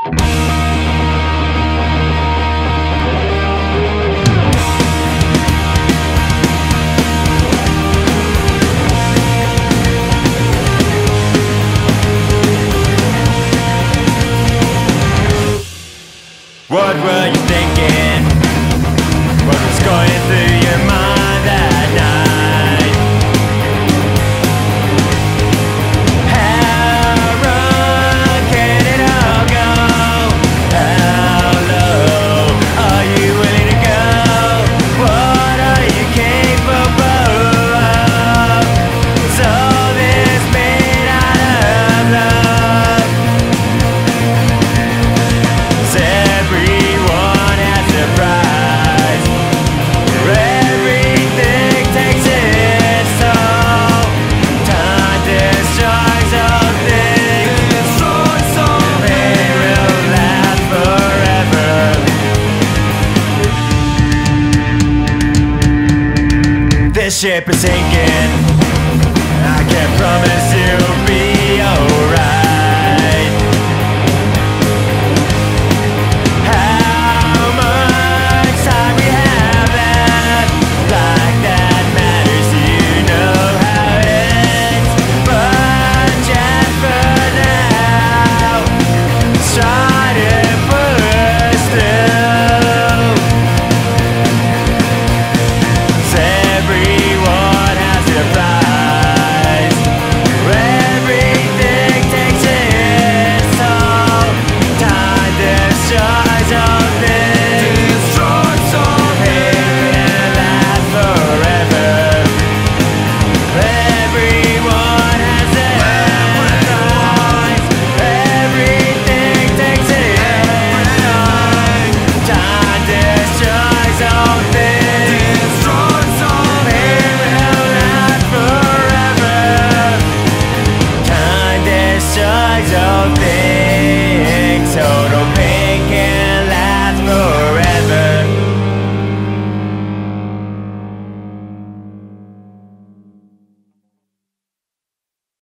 What were you thinking? What was going through your mind that night? How wrong can it all go? How low are you willing to go? What are you capable of? So this made out of love. Everyone has a price. Everything takes its toll. Time destroys all things. The pain will last forever. This ship is sinking. I can't promise